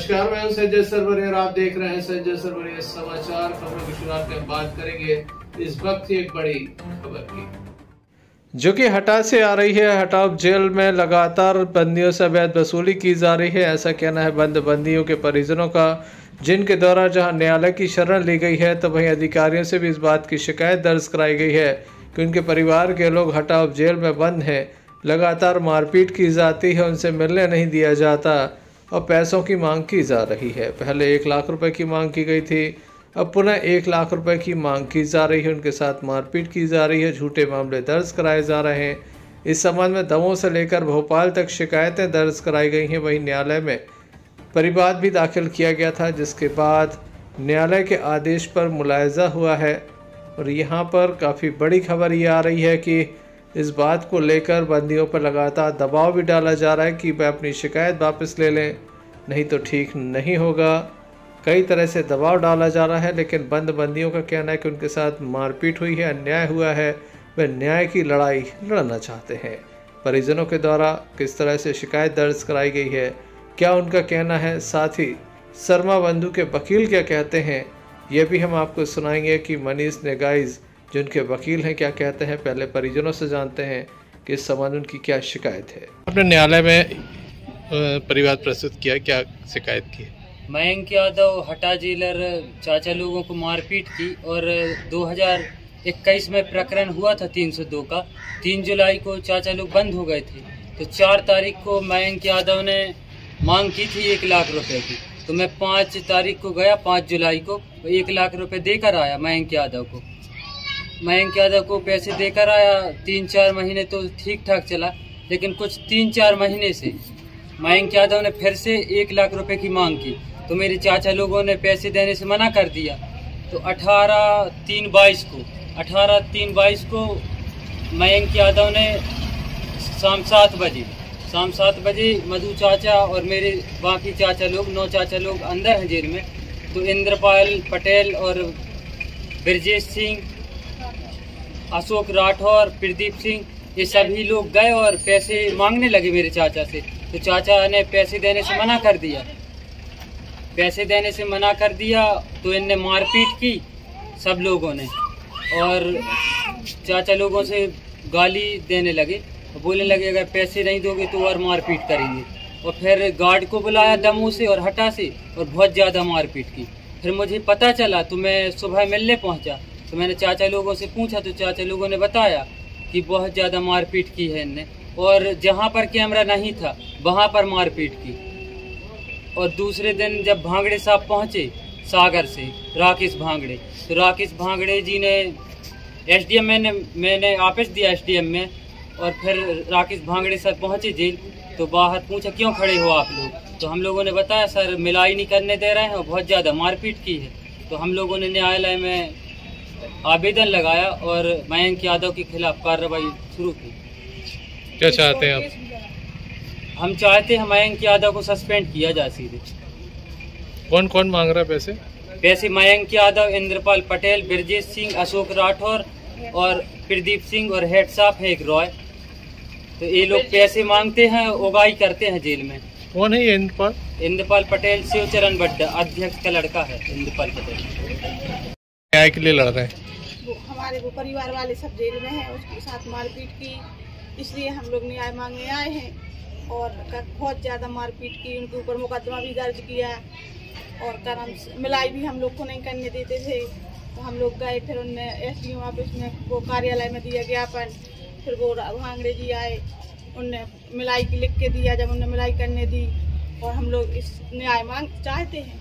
नमस्कार, मैं हूं संजय सरवरे और आप देख रहे हैं संजय सरवरे समाचार। खबरों की शुरुआत में बात करेंगे इस वक्त की एक बड़ी खबर की, जो कि हटा से आ रही है। हटाओ जेल में लगातार बंदियों से अवैध वसूली की जा रही है, ऐसा कहना है बंदियों के परिजनों का, जिनके द्वारा जहां न्यायालय की शरण ली गई है तो वहीं अधिकारियों से भी इस बात की शिकायत दर्ज कराई गई है कि उनके परिवार के लोग हटाओ जेल में बंद हैं, लगातार मारपीट की जाती है, उनसे मिलने नहीं दिया जाता और पैसों की मांग की जा रही है। पहले 1 लाख रुपए की मांग की गई थी, अब पुनः 1 लाख रुपए की मांग की जा रही है। उनके साथ मारपीट की जा रही है, झूठे मामले दर्ज कराए जा रहे हैं। इस संबंध में दमोह से लेकर भोपाल तक शिकायतें दर्ज कराई गई हैं। वहीं न्यायालय में परिवाद भी दाखिल किया गया था, जिसके बाद न्यायालय के आदेश पर मुलायजा हुआ है। और यहाँ पर काफ़ी बड़ी खबर ये आ रही है कि इस बात को लेकर बंदियों पर लगातार दबाव भी डाला जा रहा है कि वह अपनी शिकायत वापस ले लें, नहीं तो ठीक नहीं होगा। कई तरह से दबाव डाला जा रहा है, लेकिन बंदियों का कहना है कि उनके साथ मारपीट हुई है, अन्याय हुआ है, वे न्याय की लड़ाई लड़ना चाहते हैं। परिजनों के द्वारा किस तरह से शिकायत दर्ज कराई गई है, क्या उनका कहना है, साथ ही शर्मा बंधु के वकील क्या कहते हैं, ये भी हम आपको सुनाएंगे कि मनीष नेगाइज जिनके वकील हैं क्या कहते हैं। पहले परिजनों से जानते हैं कि इस संबंध उनकी क्या शिकायत है। आपने न्यायालय में परिवाद प्रस्तुत किया, क्या शिकायत की? मयंक यादव हटा जेलर चाचा लोगों को मारपीट की और 2021 में प्रकरण हुआ था 302 का। 3 जुलाई को चाचा लोग बंद हो गए थे, तो 4 तारीख को मयंक यादव ने मांग की थी 1 लाख रुपए की। तो मैं 5 तारीख को गया, 5 जुलाई को 1 लाख रुपए देकर आया मयंक यादव को पैसे देकर आया। 3-4 महीने तो ठीक ठाक चला, लेकिन कुछ 3-4 महीने से मयंक यादव ने फिर से 1 लाख रुपए की मांग की, तो मेरे चाचा लोगों ने पैसे देने से मना कर दिया। तो 18/3/22 को मयंक यादव ने शाम 7 बजे मधु चाचा और मेरे बाकी चाचा लोग 9 चाचा लोग अंदर हैं जेल में। तो इंद्रपाल पटेल और ब्रजेश सिंह, अशोक राठौर, प्रदीप सिंह, ये सभी लोग गए और पैसे मांगने लगे मेरे चाचा से। तो चाचा ने पैसे देने से मना कर दिया, तो इनने मारपीट की सब लोगों ने, और चाचा लोगों से गाली देने लगे, बोलने लगे अगर पैसे नहीं दोगे तो और मारपीट करेंगे। और फिर गार्ड को बुलाया दमोह से और हटा से, और बहुत ज़्यादा मारपीट की। फिर मुझे पता चला तो मैं सुबह मिलने पहुंचा, तो मैंने चाचा लोगों से पूछा, तो चाचा लोगों ने बताया कि बहुत ज़्यादा मारपीट की है इनने, और जहाँ पर कैमरा नहीं था वहाँ पर मारपीट की। और दूसरे दिन जब भांगड़े साहब पहुँचे सागर से, राकेश भांगड़े, तो राकेश भांगड़े जी ने एसडीएम मैंने ऑफिस दिया एसडीएम में, और फिर राकेश भांगड़े साहब पहुँचे जेल, तो बाहर पूछा क्यों खड़े हो आप लोग, तो हम लोगों ने बताया सर मिलाई नहीं करने दे रहे हैं और बहुत ज़्यादा मारपीट की है। तो हम लोगों ने न्यायालय में आवेदन लगाया और मयंक यादव के खिलाफ कार्रवाई शुरू की। क्या चाहते हैं आप? हम चाहते हैं मयंक यादव को सस्पेंड किया जाए सीधे। कौन कौन मांग रहा है पैसे? मयंक यादव, इंद्रपाल पटेल, ब्रजेश सिंह, अशोक राठौर और प्रदीप सिंह, और हेड साहब है एक रॉय। तो ये लोग पैसे मांगते हैं, उगाई करते हैं जेल में। कौन है ये इंद्रपाल? इंद्रपाल पटेल शिवचरण बड्डा अध्यक्ष का लड़का है इंद्रपाल पटेल। न्याय के लिए लड़ रहे हैं। हमारे वो परिवार वाले सब जेल में हैं, उसके साथ मारपीट की, इसलिए हम लोग न्याय मांगने आए हैं। और बहुत ज़्यादा मारपीट की, उनके ऊपर मुकदमा भी दर्ज किया, और करम मिलाई भी हम लोग को नहीं करने देते थे। तो हम लोग गए, फिर उनने एसडीएम ऑफिस में वो कार्यालय में दिया ज्ञापन। फिर वो भांगड़े जी आए, उनने मिलाई की लिख के दिया, जब उनने मिलाई करने दी। और हम लोग इस न्याय मांग चाहते हैं।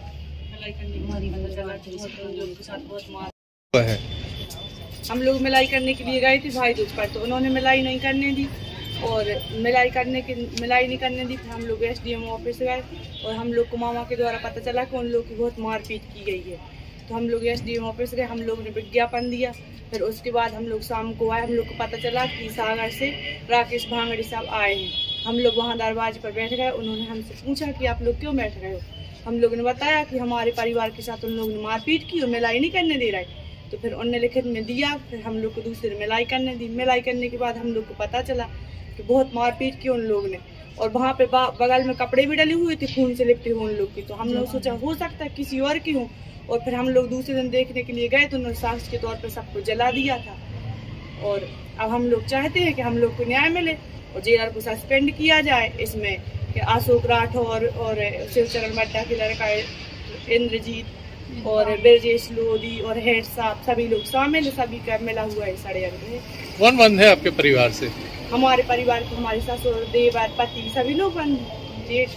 हम लोग मिलाई करने के लिए गए थे भाई दूज पर, तो उन्होंने मिलाई नहीं करने दी, और मिलाई नहीं करने दी। फिर हम लोग एसडीएम ऑफिस गए, और हम लोग को मामा के द्वारा पता चला कि उन लोग की बहुत मारपीट की गई है। तो हम लोग एसडीएम ऑफिस गए, हम लोग ने विज्ञापन दिया। फिर उसके बाद हम लोग शाम को आए, हम लोग को पता चला कि सागर से राकेश भांगड़े साहब आए हैं। हम लोग वहाँ दरवाजे पर बैठ गए, उन्होंने हमसे पूछा कि आप लोग क्यों बैठ रहे हो। हम लोग ने बताया कि हमारे परिवार के साथ उन लोगों ने मारपीट की और मिलाई नहीं करने दे रहे। तो फिर उनने लिखित में दिया, फिर हम लोग को दूसरे मिलाई करने दी। मिलाई करने के बाद हम लोग को पता चला कि बहुत मारपीट की उन लोगों ने, और वहाँ पे बगल में कपड़े भी डले हुए थे खून से लिपटे हुए उन लोग की। तो हम लोग सोचा हो सकता है किसी और की हो, और फिर हम लोग दूसरे दिन देखने के लिए गए तो उन्होंने साक्ष्य के तौर पर सबको जला दिया था। और अब हम लोग चाहते हैं कि हम लोग को न्याय मिले और जेलर को सस्पेंड किया जाए। इसमें कि अशोक राठौर और शिवचरण मड्डा के लड़का इंद्रजीत और ब्रजेश लोधी और हेड साहब सभी लोग शामिल, सभी का मिला हुआ है षड्यंत्र है। कौन बंद है आपके परिवार से? हमारे परिवार के हमारे ससुर, देवर, पति सभी लोग बंद, जेठ,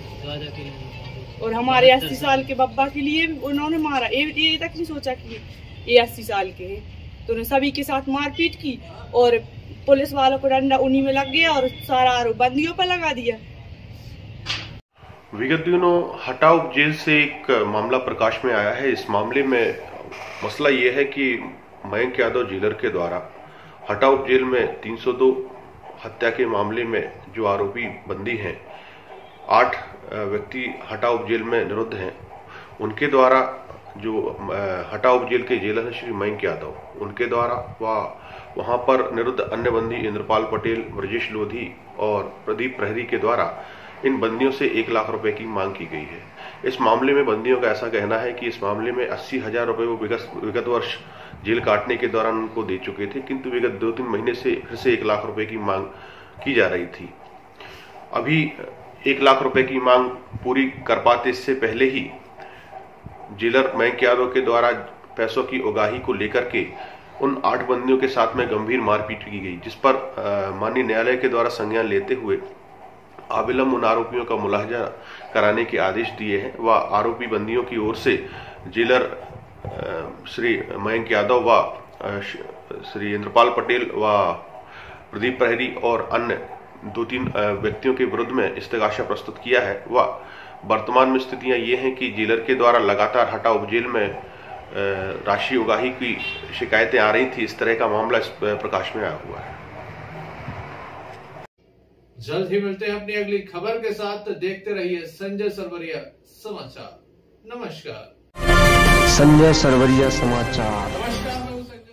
और हमारे 80 साल के बब्बा के लिए उन्होंने मारा। ये तक नहीं सोचा कि ये 80 साल के हैं, तो उन्होंने सभी के साथ मारपीट की और पुलिस वालों को डंडा उन्हीं में लग गया और सारा आरोप बंदियों पर लगा दिया। विगत दिनों हटाओ जेल से एक मामला प्रकाश में आया है। इस मामले में मसला ये है कि मयंक यादव जेलर के द्वारा हटाओ जेल में 302 हत्या के मामले में जो आरोपी बंदी हैं, 8 व्यक्ति हटाओ जेल में निरुद्ध हैं, उनके द्वारा जो हटाओ जेल के जेलर हैं श्री मयंक यादव, उनके द्वारा वहाँ पर निरुद्ध अन्य बंदी इंद्रपाल पटेल, ब्रजेश लोधी और प्रदीप प्रहरी के द्वारा इन बंदियों से 1 लाख रुपए की मांग की गई है। इस मामले में बंदियों का ऐसा कहना है कि इस मामले में 80,000 रुपए वो विगत वर्ष जेल काटने के दौरान उनको दे चुके थे, किंतु विगत 2-3 महीने से फिर से 1 लाख रुपए की मांग की जा रही थी। अभी 1 लाख रुपए की मांग पूरी कर पाते इससे पहले ही जेलर मयंक यादव के द्वारा पैसों की उगाही को लेकर के उन 8 बंदियों के साथ में गंभीर मारपीट की गई, जिस पर माननीय न्यायालय के द्वारा संज्ञान लेते हुए अविलंब उन आरोपियों का मुलाहजा कराने के आदेश दिए हैं। व आरोपी बंदियों की ओर से जेलर श्री मयंक यादव व श्री इंद्रपाल पटेल व प्रदीप प्रहरी और अन्य 2-3 व्यक्तियों के विरुद्ध में इस्तेगाशा प्रस्तुत किया है। व वर्तमान में स्थितियां ये हैं कि जेलर के द्वारा लगातार हटाओ जेल में राशि उगाही की शिकायतें आ रही थी। इस तरह का मामला इस प्रकाश में आया हुआ है। जल्द ही मिलते हैं अपनी अगली खबर के साथ। देखते रहिए संजय सरवरिया समाचार। नमस्कार। संजय सरवरिया समाचार। नमस्कार, मैं हूं संजय।